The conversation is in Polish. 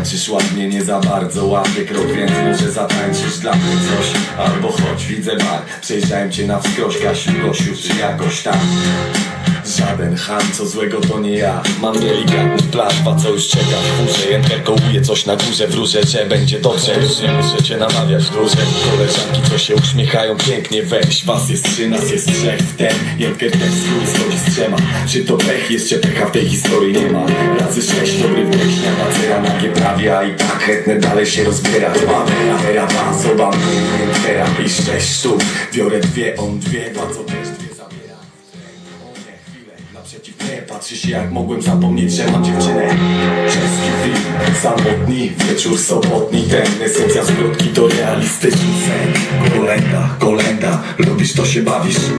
Tańczysz ładnie, nie za bardzo łapię krok, więc może zatańczysz dla mnie coś. Albo chodź, widzę bar, przejeżdżałem cię na wskroś, Kasiu, Gosiu, czy jakoś tam. Żaden ham, co złego to nie ja. Mam delikatny platwa, co już czeka w górze. Jędrek kołuje coś na górze, wróżę, że będzie dobrze. Już nie muszę cię namawiać dłużej. Koleżanki, co się uśmiechają pięknie, weź. Was jest 3, nas jest 3 w ten. Jędrek też swój stoi z 3. Czy to pech? Jeszcze pecha w tej historii nie ma. Razy 6, dobry września, na cera na G prawie, a i tak chętne dalej się rozbiera. Era, osoba, teraz i 6 sztuk. Biorę 2, on 2, co też 2 zabiera. Naprzeciw mnie patrzy się, jak mogłem zapomnieć, że mam dziewczynę. Czeski film, samotni, wieczór sobotni. Ten esencja zwrotki to realistyczny sen. Kolenda, lubisz to się bawisz?